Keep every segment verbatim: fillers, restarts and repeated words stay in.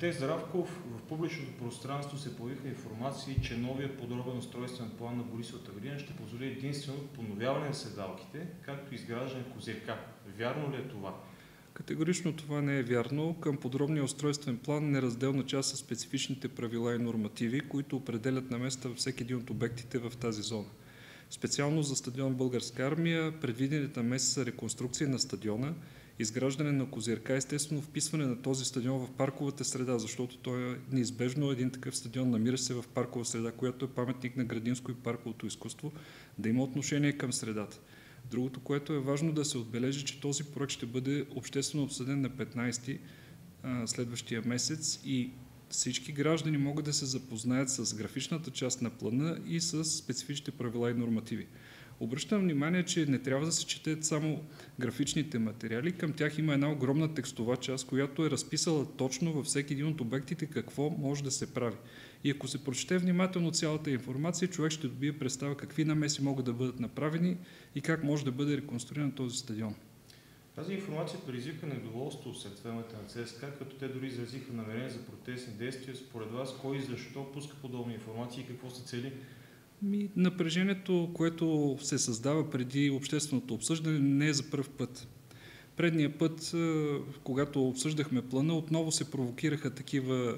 Архитект Здравков, в публичното пространство се появиха информации, че новият подробен устройствен план на Борисовата градина ще позволи единствено подновяване на седалките, както изграждане на козирка. Вярно ли е това? Категорично това не е вярно. Към подробния устройствен план неразделна част са специфичните правила и нормативи, които определят на места във всеки един от обектите в тази зона. Специално за стадион Българска армия предвидените намеси са реконструкция на стадиона, изграждане на козирка, естествено вписване на този стадион в парковата среда, защото той е неизбежно един такъв стадион намира се в паркова среда, която е паметник на градинско и парковото изкуство, да има отношение към средата. Другото, което е важно да се отбележи, че този проект ще бъде обществено обсъден на петнайсети следващия месец и всички граждани могат да се запознаят с графичната част на плана и с специфичните правила и нормативи. Обръщам внимание, че не трябва да се четат само графичните материали, към тях има една огромна текстова част, която е разписала точно във всеки един от обектите какво може да се прави. И ако се прочете внимателно цялата информация, човек ще добие представа какви намеси могат да бъдат направени и как може да бъде реконструиран този стадион. Тази информация предизвика недоволство сред феновете на ЦСКА, като те дори изразиха намерение за протестни действия. Според вас, кой и защо пуска подобни информации и какво се цели? Ми, напрежението, което се създава преди общественото обсъждане, не е за пръв път. Предния път, когато обсъждахме плана, отново се провокираха такива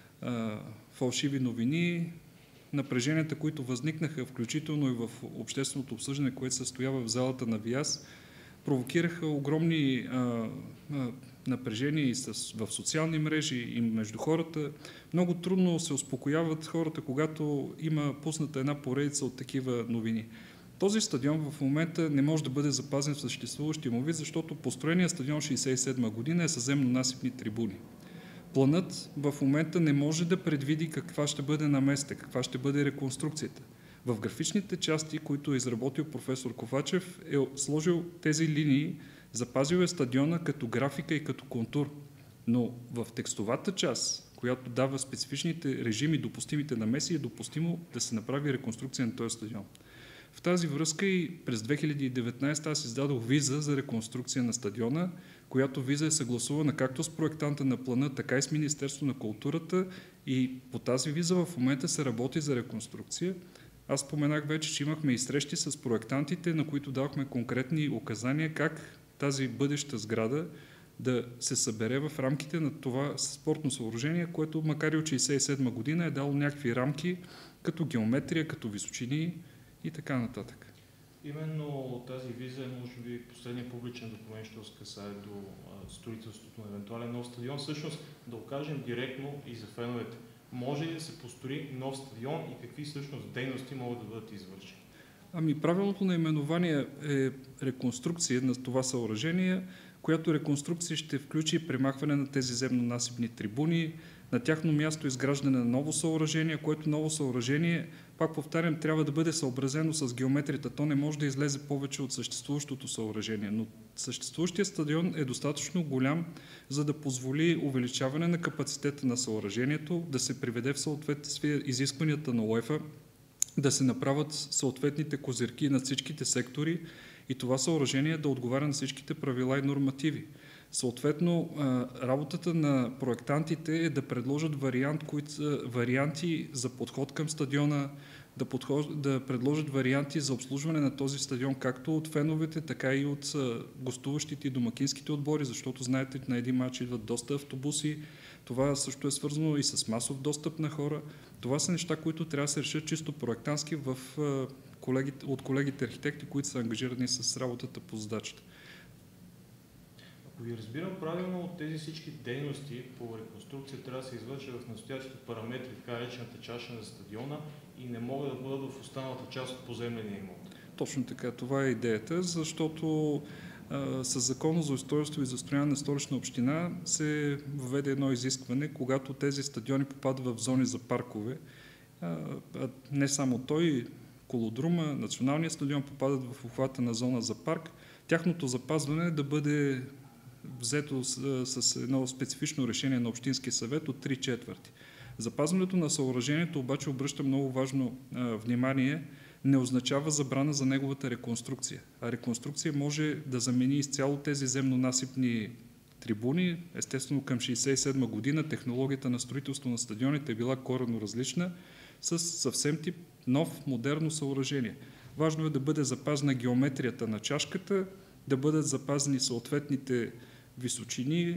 а, фалшиви новини. Напреженията, които възникнаха, включително и в общественото обсъждане, което се състоява в залата на ВИАС, провокираха огромни а, а, напрежения и с, в социални мрежи и между хората. Много трудно се успокояват хората, когато има пусната една поредица от такива новини. Този стадион в момента не може да бъде запазен в съществуващия му вид, защото построения стадион шейсет и седма година е със земно-насипни трибуни. Планът в момента не може да предвиди каква ще бъде наместа, каква ще бъде реконструкцията. В графичните части, които е изработил професор Ковачев, е сложил тези линии, запазил е стадиона като графика и като контур. Но в текстовата част, която дава специфичните режими, допустимите намеси, е допустимо да се направи реконструкция на този стадион. В тази връзка и през две хиляди и деветнайсета аз издадох виза за реконструкция на стадиона, която виза е съгласувана както с проектанта на плана, така и с Министерството на културата и по тази виза в момента се работи за реконструкция. Аз споменах вече, че имахме и срещи с проектантите, на които давахме конкретни указания как тази бъдеща сграда да се събере в рамките на това спортно съоръжение, което макар и от шейсет и седма година е дало някакви рамки, като геометрия, като височини и така нататък. Именно тази виза е, може би, последния публичен документ, що се касае до строителството на евентуален нов стадион. Всъщност, да окажем директно и за феновете. Може ли да се построи нов стадион и какви всъщност дейности могат да бъдат извършени? Ами правилното наименование е реконструкция на това съоръжение, която реконструкция ще включи премахване на тези земно-насипни трибуни, на тяхно място изграждане на ново съоръжение, което ново съоръжение, пак повтарям, трябва да бъде съобразено с геометрията. То не може да излезе повече от съществуващото съоръжение, но съществуващия стадион е достатъчно голям, за да позволи увеличаване на капацитета на съоръжението, да се приведе в съответствие изискванията на УЕФА, да се направят съответните козирки на всичките сектори и това съоръжение да отговаря на всичките правила и нормативи. Съответно, работата на проектантите е да предложат вариант, които са варианти за подход към стадиона, да, подход, да предложат варианти за обслужване на този стадион, както от феновете, така и от гостуващите и домакинските отбори, защото знаете, на един мач идват доста автобуси. Това също е свързано и с масов достъп на хора. Това са неща, които трябва да се решат чисто проектантски в колегите, от колегите архитекти, които са ангажирани с работата по задачата. Ако ви разбирам правилно, от тези всички дейности по реконструкция трябва да се извършат в настоящите параметри, така речената чаша на стадиона и не могат да бъдат в останалата част от поземления имот. Точно така, това е идеята, защото а, с Закона за устройство и застрояване на Столична община се въведе едно изискване, когато тези стадиони попадат в зони за паркове, а, а не само той, Колодрума, националният стадион попадат в обхвата на зона за парк, тяхното запазване да бъде взето с, с едно специфично решение на Общинския съвет от три четвърти. Запазването на съоръжението обаче обръща много важно а, внимание, не означава забрана за неговата реконструкция. А реконструкция може да замени изцяло тези земно-насипни трибуни. Естествено към шейсет и седма година технологията на строителство на стадионите е била коренно различна, с съвсем тип нов, модерно съоръжение. Важно е да бъде запазена геометрията на чашката, да бъдат запазени съответните височини,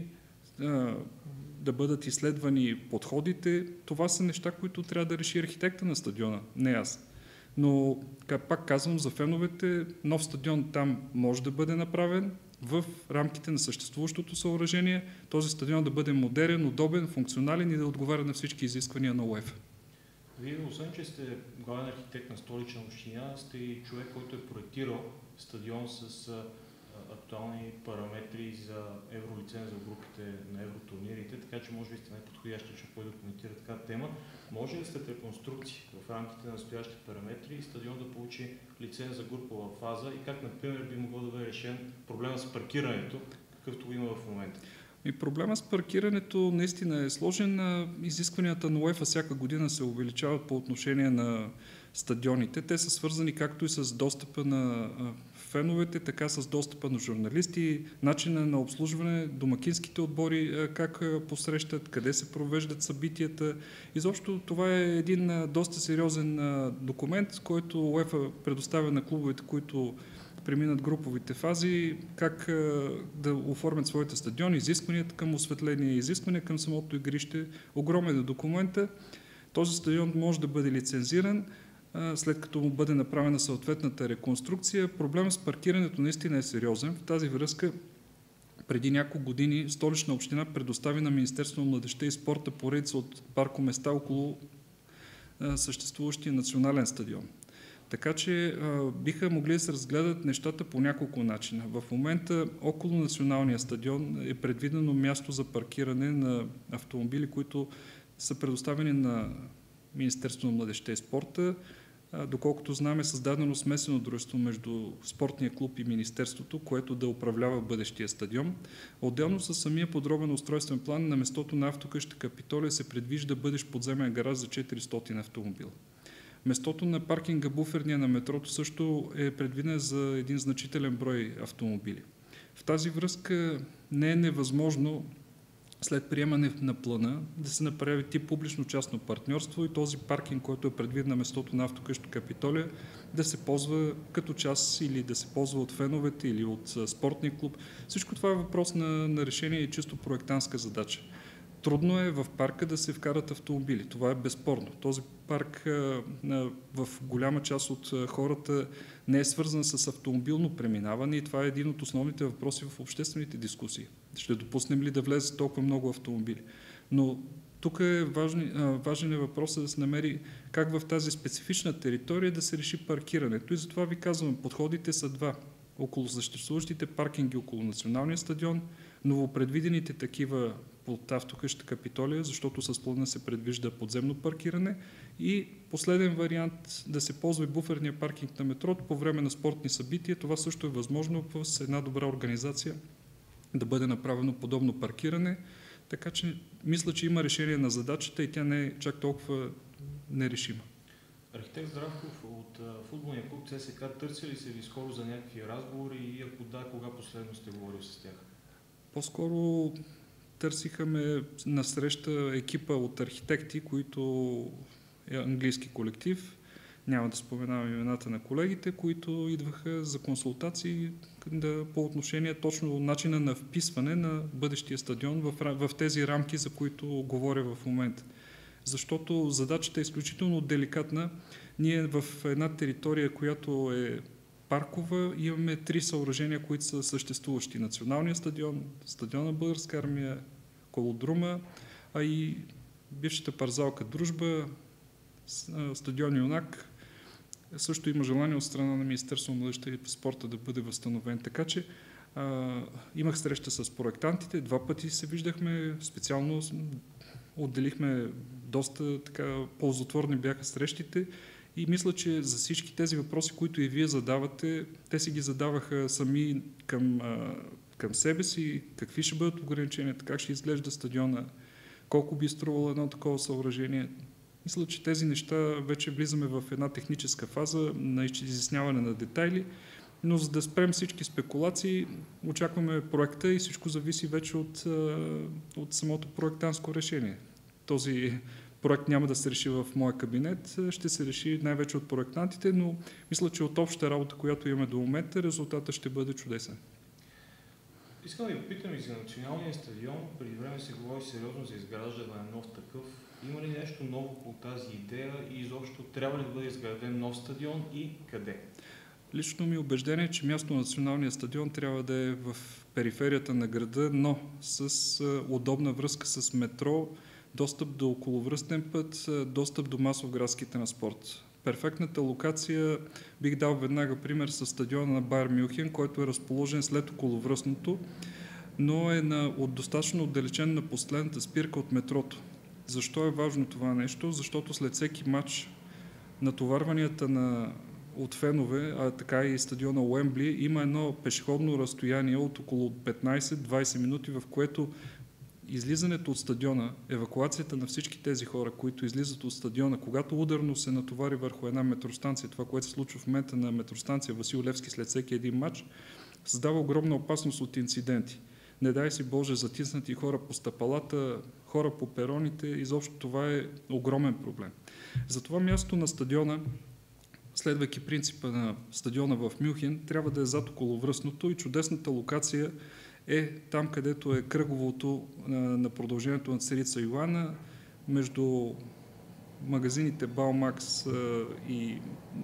да бъдат изследвани подходите. Това са неща, които трябва да реши архитекта на стадиона, не аз. Но, пак казвам, за феновете, нов стадион там може да бъде направен в рамките на съществуващото съоръжение. Този стадион да бъде модерен, удобен, функционален и да отговаря на всички изисквания на УЕФА. Вие, освен че сте главен архитект на Столична община, сте и човек, който е проектирал стадион с а, актуални параметри за евролиценз за групите на евротурнирите, така че може би сте най-подходящи, че кой да коментира така тема. Може ли след реконструкции в рамките на настоящите параметри стадион да получи лиценз за групова фаза и как, например, би могло да бъде решен проблема с паркирането, какъвто го има в момента? И проблема с паркирането наистина е сложен. Изискванията на УЕФА всяка година се увеличават по отношение на стадионите. Те са свързани както и с достъпа на феновете, така с достъпа на журналисти, начина на обслужване, домакинските отбори как посрещат, къде се провеждат събитията. Изобщо това е един доста сериозен документ, който УЕФА предоставя на клубовете, които преминат груповите фази, как да оформят своите стадиони, изискванията към осветление, изисквания към самото игрище. Огромен е документа. Този стадион може да бъде лицензиран, след като му бъде направена съответната реконструкция. Проблемът с паркирането наистина е сериозен. В тази връзка преди няколко години Столична община предостави на Министерството на младежта и спорта поредица от паркоместа около съществуващия национален стадион. Така че а, биха могли да се разгледат нещата по няколко начина. В момента около националния стадион е предвидено място за паркиране на автомобили, които са предоставени на Министерството на младежта и спорта. А, доколкото знаме, създадено смесено дружество между спортния клуб и Министерството, което да управлява бъдещия стадион. Отделно със самия подробен устройствен план на местото на автокъща Капитолия се предвижда бъдещ подземен гараж за четиристотин автомобила. Местото на паркинга буферния на метрото също е предвиден за един значителен брой автомобили. В тази връзка не е невъзможно след приемане на плана да се направи тип публично-частно партньорство и този паркинг, който е предвиден на местото на автокъща Капитолия, да се ползва като част или да се ползва от феновете или от спортния клуб. Всичко това е въпрос на, на решение и чисто проектантска задача. Трудно е в парка да се вкарат автомобили. Това е безспорно. Този парк в голяма част от хората не е свързан с автомобилно преминаване и това е един от основните въпроси в обществените дискусии. Ще допуснем ли да влезе толкова много автомобили? Но тук е важен, важен е въпросът да се намери как в тази специфична територия да се реши паркирането. И затова ви казвам, подходите са два. Около съществуващите паркинги около националния стадион, новопредвидените такива под автокъща Капитолия, защото с плана се предвижда подземно паркиране и последен вариант да се ползва и буферния паркинг на метрото по време на спортни събития. Това също е възможно с една добра организация да бъде направено подобно паркиране, така че мисля, че има решение на задачата и тя не е чак толкова нерешима. Архитект Здравков, от футболния клуб ЦСКА търси ли се ви скоро за някакви разговори и ако да, кога последно сте говорили с тях? По-скоро търсиха ме на среща екипа от архитекти, които е английски колектив. Няма да споменавам имената на колегите, които идваха за консултации да, по отношение точно начина на вписване на бъдещия стадион в, в тези рамки, за които говоря в момента. Защото задачата е изключително деликатна. Ние в една територия, която е паркова, имаме три съоръжения, които са съществуващи. Националния стадион, стадиона Българска армия, Колодрума, а и бившата парзалка Дружба, стадион Юнак. Също има желание от страна на Министерството на младежта и спорта да бъде възстановен. Така че а, имах среща с проектантите, два пъти се виждахме, специално отделихме доста така ползотворни бяха срещите и мисля, че за всички тези въпроси, които и вие задавате, те си ги задаваха сами към, а, към себе си, какви ще бъдат ограниченията, как ще изглежда стадиона, колко би струвало едно такова съоръжение. Мисля, че тези неща вече влизаме в една техническа фаза на изясняване на детайли Но за да спрем всички спекулации, очакваме проекта и всичко зависи вече от, от самото проектанско решение. Този проект няма да се реши в моя кабинет, ще се реши най-вече от проектантите, но мисля, че от общата работа, която имаме до момента, резултатът ще бъде чудесен. Искам да ви попитам и за националния стадион. Преди време се говори сериозно за изграждане на нов такъв. Има ли нещо ново по тази идея и изобщо трябва ли да бъде изграден нов стадион и къде? Лично ми убеждение, че място на националния стадион трябва да е в периферията на града, но с удобна връзка с метро, достъп до околовръстен път, достъп до масов градски транспорт. Перфектната локация, бих дал веднага пример с стадиона на Байер Мюнхен, който е разположен след околовръстното, но е на, от достатъчно отдалечен на последната спирка от метрото. Защо е важно това нещо? Защото след всеки матч натоварванията на, от фенове, а така и стадиона Уембли, има едно пешеходно разстояние от около петнайсет-двайсет минути, в което излизането от стадиона, евакуацията на всички тези хора, които излизат от стадиона, когато ударно се натовари върху една метростанция, това, което се случва в момента на метростанция Васил Левски след всеки един матч, създава огромна опасност от инциденти. Не дай си Боже, затиснати хора по стъпалата, хора по пероните, изобщо това е огромен проблем. Затова място на стадиона, следвайки принципа на стадиона в Мюнхен, трябва да е зад околовръстното и чудесната локация е там, където е кръговото на продължението на Царица Йоана, между магазините Баумакс и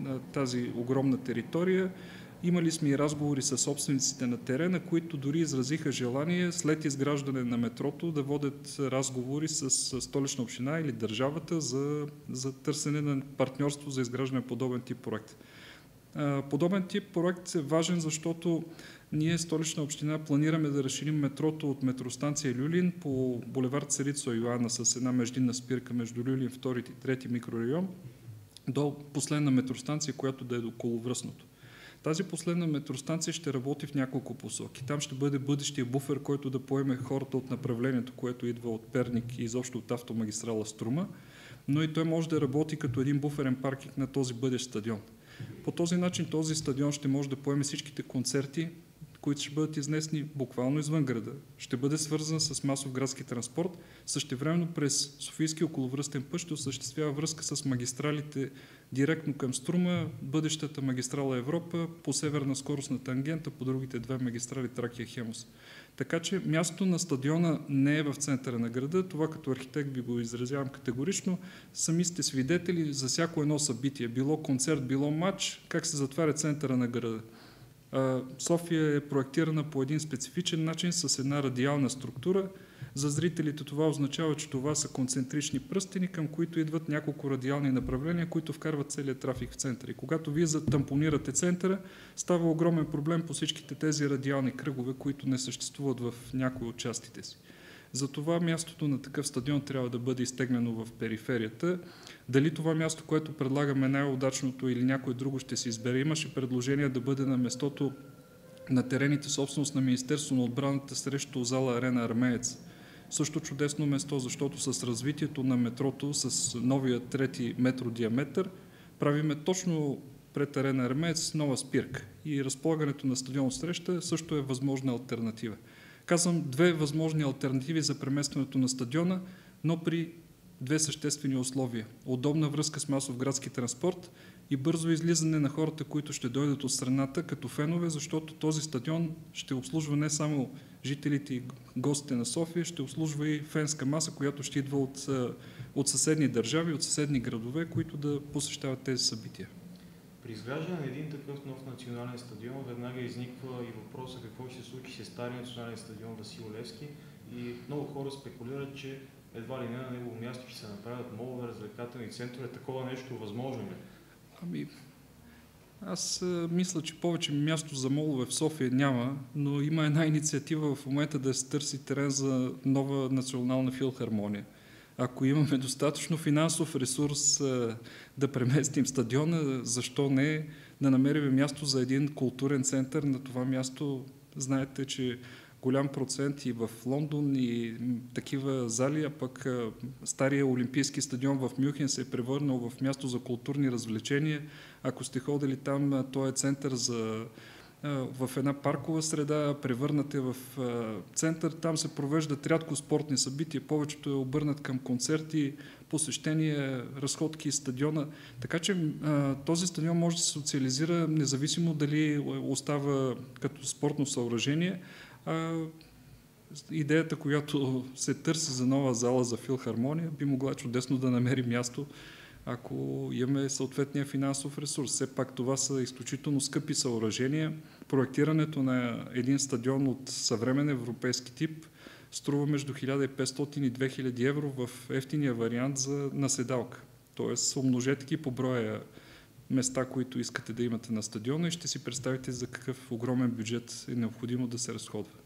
тази огромна територия. Имали сме и разговори с собствениците на терена, които дори изразиха желание след изграждане на метрото да водят разговори с Столична община или държавата за, за търсене на партньорство за изграждане на подобен тип проект. Подобен тип проект е важен, защото ние, Столична община, планираме да разширим метрото от метростанция Люлин по булевард Царица Йоана с една междинна спирка между Люлин, втори и трети микрорайон, до последна метростанция, която да е до околовръстното. Тази последна метростанция ще работи в няколко посоки. Там ще бъде бъдещия буфер, който да поеме хората от направлението, което идва от Перник и изобщо от автомагистрала Струма, но и той може да работи като един буферен паркинг на този бъдещ стадион. По този начин този стадион ще може да поеме всичките концерти, които ще бъдат изнесени буквално извън града. Ще бъде свързан с масов градски транспорт. Същевременно през Софийския околовръстен път ще осъществява връзка с магистралите директно към Струма, бъдещата магистрала Европа, по северна скоростна тангента, по другите две магистрали Тракия Хемус. Така че мястото на стадиона не е в центъра на града. Това като архитект ви го изразявам категорично. Сами сте свидетели за всяко едно събитие, било концерт, било матч, как се затваря центъра на града. София е проектирана по един специфичен начин с една радиална структура. За зрителите това означава, че това са концентрични пръстени, към които идват няколко радиални направления, които вкарват целият трафик в центъра. И когато вие затампонирате центъра, става огромен проблем по всичките тези радиални кръгове, които не съществуват в някои от частите си. Затова мястото на такъв стадион трябва да бъде изтегнено в периферията. Дали това място, което предлагаме най-удачното или някой друго ще се избере, имаше предложение да бъде на местото на терените собственост на Министерство на отбраната срещу зала Арена Армеец. Също чудесно место, защото с развитието на метрото, с новия трети метро диаметър, правиме точно пред Арена Армеец нова спирка. И разполагането на стадион среща също е възможна алтернатива. Казвам две възможни алтернативи за преместването на стадиона, но при две съществени условия. Удобна връзка с масов градски транспорт и бързо излизане на хората, които ще дойдат от страната като фенове, защото този стадион ще обслужва не само жителите и гостите на София, ще обслужва и фенска маса, която ще идва от, от съседни държави, от съседни градове, които да посещават тези събития. При изграждане на един такъв нов национален стадион веднага изниква и въпроса какво ще се случи с стария национален стадион Васил Левски и много хора спекулират, че едва ли не на негово място ще се направят молове, развлекателни центрове. Такова нещо възможно ли? Ами, аз а, мисля, че повече място за молове в София няма, но има една инициатива в момента да се търси терен за нова национална филхармония. Ако имаме достатъчно финансов ресурс а, да преместим стадиона, защо не да намерим място за един културен център? На това място знаете, че голям процент и в Лондон и такива зали, а пък а, стария олимпийски стадион в Мюнхен се е превърнал в място за културни развлечения. Ако сте ходили там, той е център за в една паркова среда, превърнат е в център. Там се провеждат рядко спортни събития, повечето е обърнат към концерти, посещения, разходки, стадиона. Така че този стадион може да се социализира независимо дали остава като спортно съоръжение. Идеята, която се търси за нова зала за филхармония, би могла чудесно да намери място, ако имаме съответния финансов ресурс. Все пак това са изключително скъпи съоръжения. Проектирането на един стадион от съвременен европейски тип струва между хиляда и петстотин и две хиляди евро в ефтиния вариант за наседалка. Тоест, умножете ги по броя места, които искате да имате на стадиона и ще си представите за какъв огромен бюджет е необходимо да се разходва.